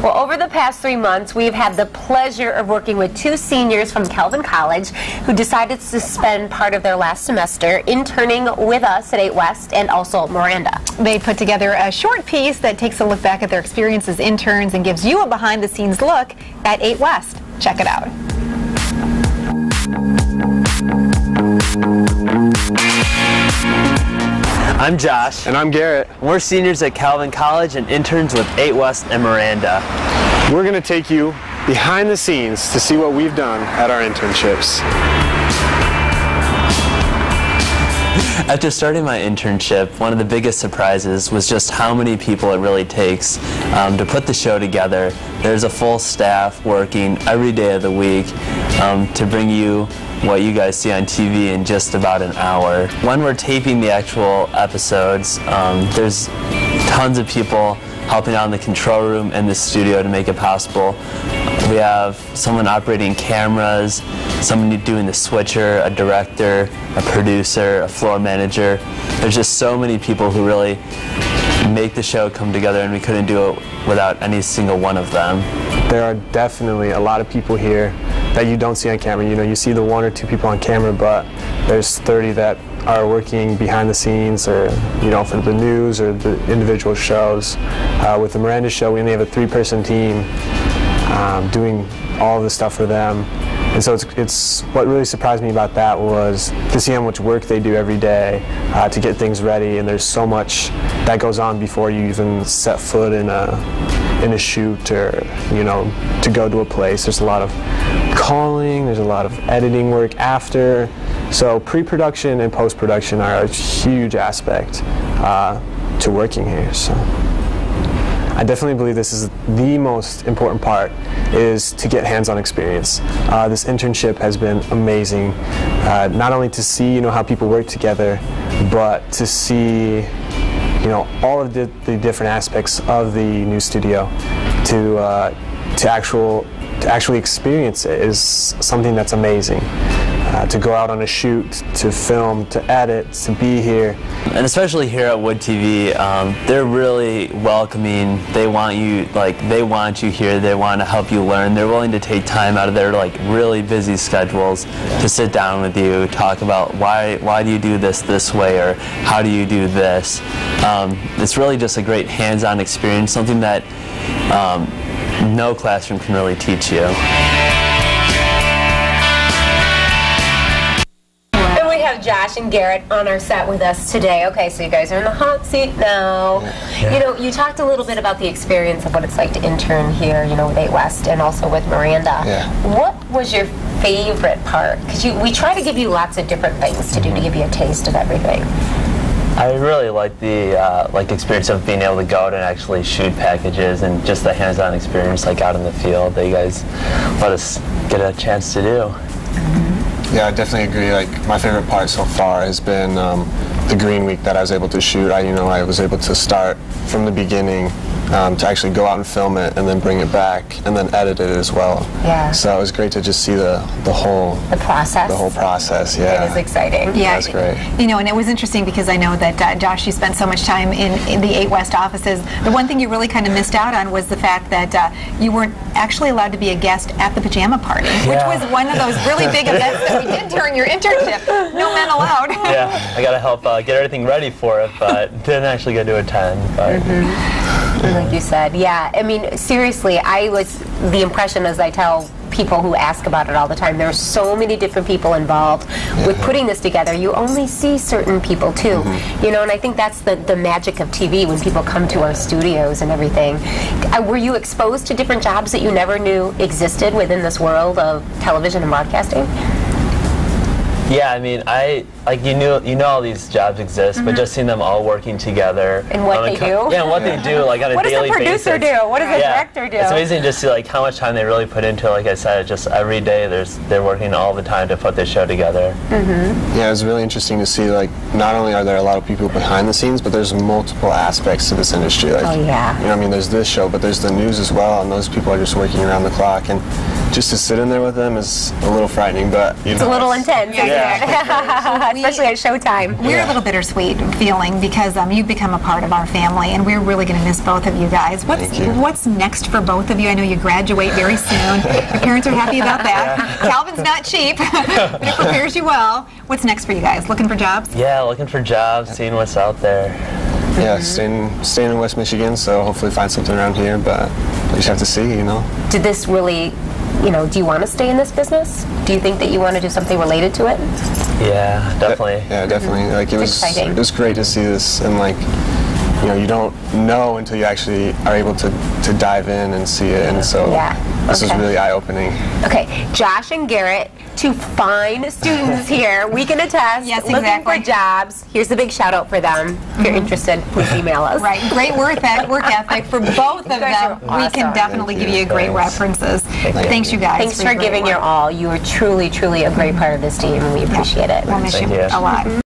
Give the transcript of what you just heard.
Well, over the past 3 months, we've had the pleasure of working with 2 seniors from Calvin College who decided to spend part of their last semester interning with us at 8 West and also Miranda. They put together a short piece that takes a look back at their experience as interns and gives you a behind-the-scenes look at 8 West. Check it out. I'm Josh. And I'm Garrett. We're seniors at Calvin College and interns with 8 West and Miranda. We're going to take you behind the scenes to see what we've done at our internships. After starting my internship, one of the biggest surprises was just how many people it really takes to put the show together. There's a full staff working every day of the week to bring you what you guys see on TV in just about an hour. When we're taping the actual episodes, there's tons of people helping out in the control room and the studio to make it possible. We have someone operating cameras, someone doing the switcher, a director, a producer, a floor manager. There's just so many people who really make the show come together, and we couldn't do it without any single one of them. There are definitely a lot of people here that you don't see on camera. You know, you see the 1 or 2 people on camera, but there's 30 that are working behind the scenes, or you know, for the news or the individual shows. With the Miranda show, we only have a 3-person team doing all of the stuff for them. And so it's what really surprised me about that was to see how much work they do every day to get things ready, and there's so much that goes on before you even set foot in a shoot, or you know, to go to a place. There's a lot of calling, there's a lot of editing work after. So pre-production and post-production are a huge aspect to working here. So I definitely believe this is the most important part, is to get hands-on experience. This internship has been amazing, not only to see, you know, how people work together, but to see, you know, all of the different aspects of the new studio. To actually experience it is something that's amazing. To go out on a shoot, to film, to edit, to be here. And especially here at Wood TV, they're really welcoming. They want you here. They want to help you learn. They're willing to take time out of their really busy schedules to sit down with you, talk about why do you do this way, or how do you do this. It's really just a great hands-on experience, something that no classroom can really teach you. Josh and Garrett on our set with us today. Okay, so you guys are in the hot seat now. Yeah. You know, you talked a little bit about the experience of what it's like to intern here, you know, with 8 West and also with Miranda. Yeah. What was your favorite part? Because we try to give you lots of different things to do to give you a taste of everything. I really like the experience of being able to go out and actually shoot packages, and just the hands-on experience out in the field that you guys let us get a chance to do. Yeah, I definitely agree. My favorite part so far has been the Green Week that I was able to shoot. I was able to start from the beginning to actually go out and film it, and then bring it back, and then edit it as well. Yeah. So it was great to just see the whole process. The whole process. Yeah. It was exciting. Yeah, that's great. You know, and it was interesting because I know that Josh, you spent so much time in the 8 West offices. The one thing you really kind of missed out on was the fact that you weren't actually allowed to be a guest at the pajama party, which was one of those really big events that we did during your internship. No men allowed. Yeah, I got to help get everything ready for it, but didn't actually get to attend. But. Like you said, yeah. I mean, seriously, the impression, as I tell people who ask about it all the time, there are so many different people involved with putting this together. You only see certain people too, you know, and I think that's the magic of TV, when people come to our studios and everything. Were you exposed to different jobs that you never knew existed within this world of television and broadcasting? Yeah, I mean, you know all these jobs exist, but just seeing them all working together. And what they do? Yeah, and what they do, on a daily basis. What does the producer do? What does the director do? It's amazing to see, how much time they really put into it. Like I said, just every day they're working all the time to put this show together. Yeah, it's really interesting to see, not only are there a lot of people behind the scenes, but there's multiple aspects to this industry. Oh, yeah. You know, I mean, there's this show, but there's the news as well, and those people are just working around the clock. And just to sit in there with them is a little frightening, but, you know. It's a little intense. Yeah, Especially at Showtime. We're a little bittersweet feeling because you've become a part of our family, and we're really going to miss both of you guys. What's next for both of you? I know you graduate very soon. Your parents are happy about that. Calvin's not cheap, but it prepares you well. What's next for you guys? Looking for jobs? Yeah, looking for jobs, seeing what's out there. Yeah, staying in West Michigan, so hopefully find something around here, but you just have to see, you know. Did this really, do you want to stay in this business? Do you think that you want to do something related to it? Yeah, definitely. Yeah, definitely. Like it was great to see this, and like, you don't know until you actually are able to dive in and see it, and so this was really eye-opening. Okay, Josh and Garrett, two fine students here. We can attest. Yes, looking exactly. for jobs. Here's a big shout out for them. If you're interested, please email us. Right, great work ethic for both of them. We can definitely give you great references. Thanks, you guys. Thanks for giving your all. You are truly, truly a great part of this team, and we appreciate it. We'll miss you a lot.